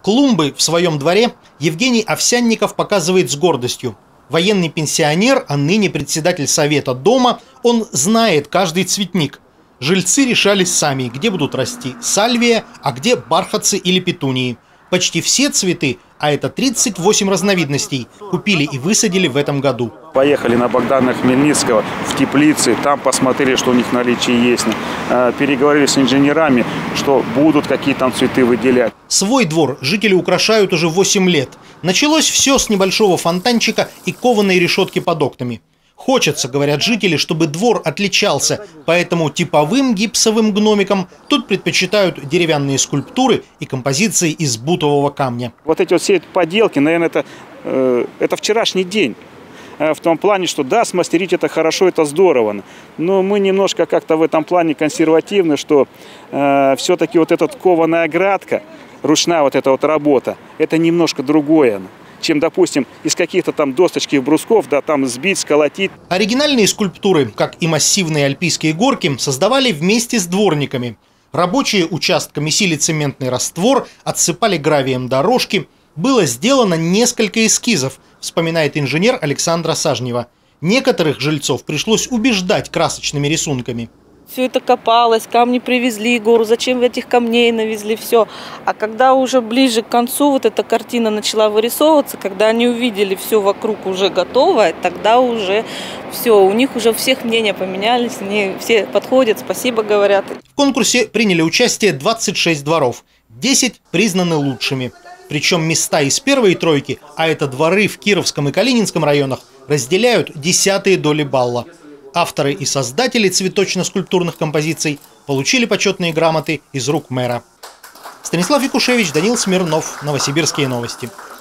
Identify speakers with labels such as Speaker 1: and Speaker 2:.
Speaker 1: Клумбы в своем дворе Евгений Овсянников показывает с гордостью. Военный пенсионер, а ныне председатель совета дома, он знает каждый цветник. Жильцы решались сами, где будут расти сальвия, а где бархатцы или петунии. Почти все цветы, а это 38 разновидностей, купили и высадили в этом году.
Speaker 2: Поехали на Богдана Хмельницкого в теплицы, там посмотрели, что у них в наличии есть. Переговорили с инженерами, что будут какие там цветы выделять.
Speaker 1: Свой двор жители украшают уже 8 лет. Началось все с небольшого фонтанчика и кованой решетки под окнами. Хочется, говорят жители, чтобы двор отличался, поэтому типовым гипсовым гномикам тут предпочитают деревянные скульптуры и композиции из бутового камня.
Speaker 2: Вот эти вот все поделки, наверное, это вчерашний день. В том плане, что да, смастерить это хорошо, это здорово. Но мы немножко как-то в этом плане консервативны, что все-таки вот эта кованая оградка, ручная вот эта вот работа, это немножко другое, чем, допустим, из каких-то там досточных брусков, да, там сбить, сколотить.
Speaker 1: Оригинальные скульптуры, как и массивные альпийские горки, создавали вместе с дворниками. Рабочие участками месили цементный раствор, отсыпали гравием дорожки. Было сделано несколько эскизов, вспоминает инженер Александра Сажнева. Некоторых жильцов пришлось убеждать красочными рисунками.
Speaker 3: Все это копалось, камни привезли, гору, зачем вы этих камней навезли, все. А когда уже ближе к концу вот эта картина начала вырисовываться, когда они увидели все вокруг уже готовое, тогда уже все, у них уже всех мнения поменялись, они все подходят, спасибо говорят.
Speaker 1: В конкурсе приняли участие 26 дворов, 10 признаны лучшими. Причем места из первой тройки, а это дворы в Кировском и Калининском районах, разделяют десятые доли балла. Авторы и создатели цветочно-скульптурных композиций получили почетные грамоты из рук мэра. Станислав Якушевич, Данил Смирнов, Новосибирские новости.